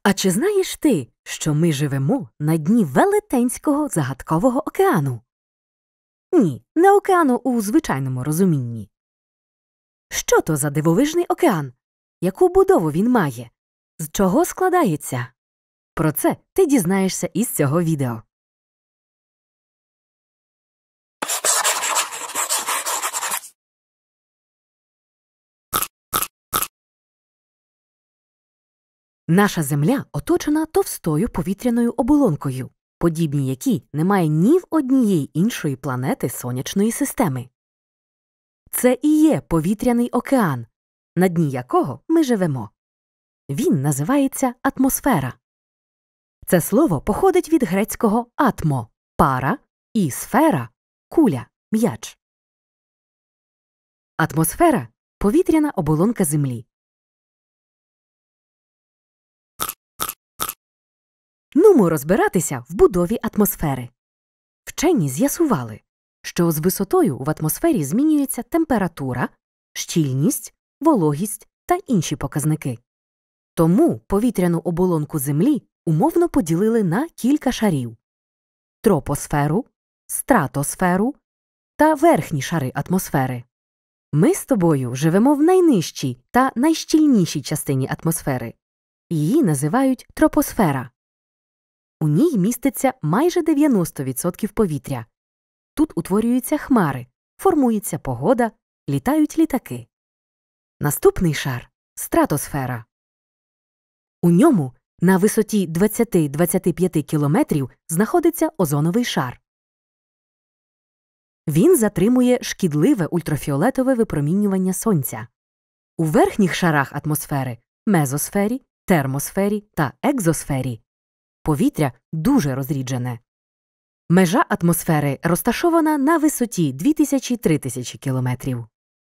А чи знаєш ти, що ми живемо на дні велетенського загадкового океану? Ні, не океану у звичайному розумінні. Що то за дивовижний океан? Яку будову він має? З чого складається? Про це ти дізнаєшся із цього відео. Наша Земля оточена товстою повітряною оболонкою, подібні якій немає ні в однієї іншої планети Сонячної системи. Це і є повітряний океан, на дні якого ми живемо. Він називається атмосфера. Це слово походить від грецького «атмо» – пара і «сфера» – куля, м'яч. Атмосфера – повітряна оболонка Землі. Нумо розбиратися в будові атмосфери. Вчені з'ясували, що з висотою в атмосфері змінюється температура, щільність, вологість та інші показники. Тому повітряну оболонку Землі умовно поділили на кілька шарів – тропосферу, стратосферу та верхні шари атмосфери. Ми з тобою живемо в найнижчій та найщільнішій частині атмосфери. Її називають тропосфера. У ній міститься майже 90% повітря. Тут утворюються хмари, формується погода, літають літаки. Наступний шар – стратосфера. У ньому на висоті 20-25 кілометрів знаходиться озоновий шар. Він затримує шкідливе ультрафіолетове випромінювання Сонця. У верхніх шарах атмосфери – мезосфері, термосфері та екзосфері – повітря дуже розріджене. Межа атмосфери розташована на висоті 2000-3000 кілометрів.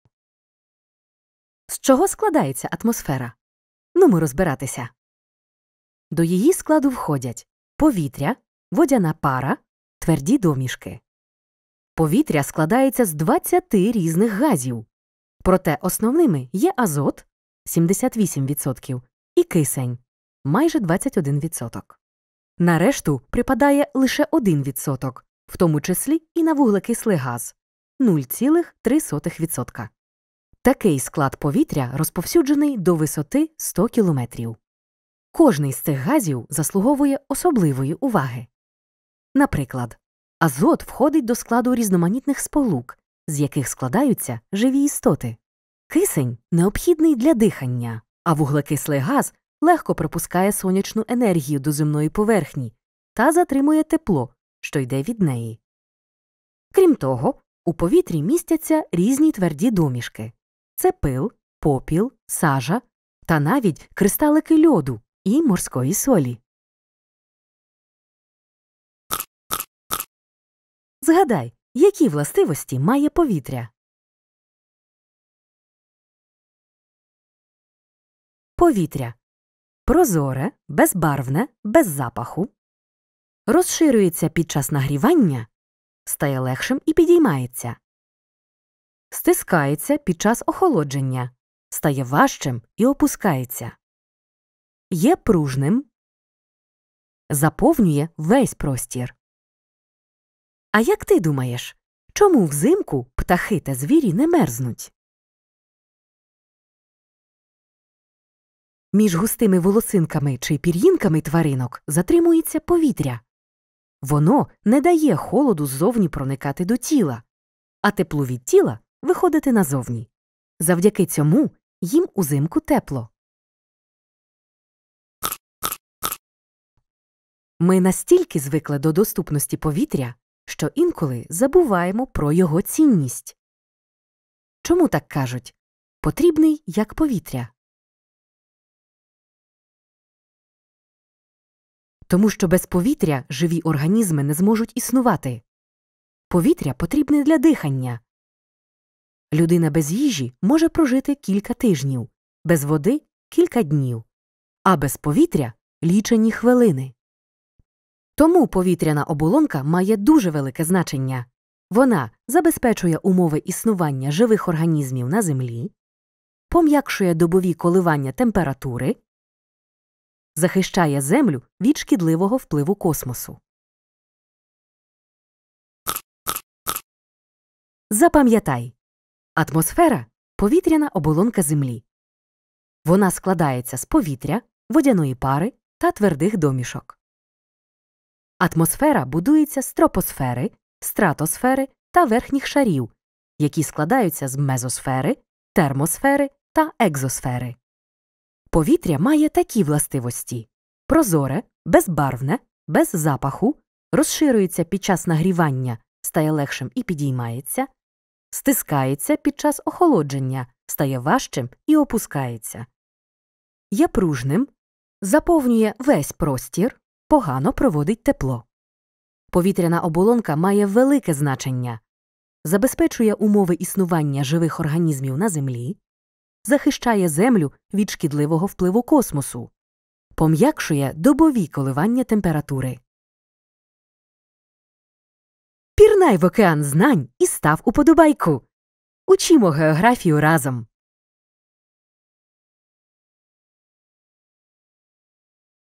З чого складається атмосфера? Нумо розбиратися. До її складу входять повітря, водяна пара, тверді домішки. Повітря складається з 20 різних газів. Проте основними є азот – 78% і кисень – майже 21%. На решту припадає лише 1%, в тому числі і на вуглекислий газ – 0,3%. Такий склад повітря розповсюджений до висоти 100 кілометрів. Кожний з цих газів заслуговує особливої уваги. Наприклад, азот входить до складу різноманітних сполук, з яких складаються живі істоти. Кисень необхідний для дихання, а вуглекислий газ легко пропускає сонячну енергію до земної поверхні та затримує тепло, що йде від неї. Крім того, у повітрі містяться різні тверді домішки. Це пил, попіл, сажа та навіть кристалики льоду і морської солі. Згадай, які властивості має повітря? Повітря – прозоре, безбарвне, без запаху, розширюється під час нагрівання, стає легшим і підіймається, стискається під час охолодження, стає важчим і опускається, є пружним, заповнює весь простір. А як ти думаєш, чому взимку птахи та звірі не мерзнуть? Між густими волосинками чи пір'їнками тваринок затримується повітря. Воно не дає холоду ззовні проникати до тіла, а теплу від тіла виходити назовні. Завдяки цьому їм узимку тепло. Ми настільки звикли до доступності повітря, що інколи забуваємо про його цінність. Чому так кажуть? Потрібний як повітря. Тому що без повітря живі організми не зможуть існувати. Повітря потрібне для дихання. Людина без їжі може прожити кілька тижнів, без води – кілька днів, а без повітря – лічені хвилини. Тому повітряна оболонка має дуже велике значення. Вона забезпечує умови існування живих організмів на Землі, пом'якшує добові коливання температури, захищає Землю від шкідливого впливу космосу. Запам'ятай! Атмосфера – повітряна оболонка Землі. Вона складається з повітря, водяної пари та твердих домішок. Атмосфера будується з тропосфери, стратосфери та верхніх шарів, які складаються з мезосфери, термосфери та екзосфери. Повітря має такі властивості: прозоре, безбарвне, без запаху, розширюється під час нагрівання, стає легшим і підіймається, стискається під час охолодження, стає важчим і опускається. Є пружним, заповнює весь простір, погано проводить тепло. Повітряна оболонка має велике значення. Забезпечує умови існування живих організмів на Землі, захищає Землю від шкідливого впливу космосу, пом'якшує добові коливання температури. Пірнай в океан знань і став уподобайку! Учімо географію разом!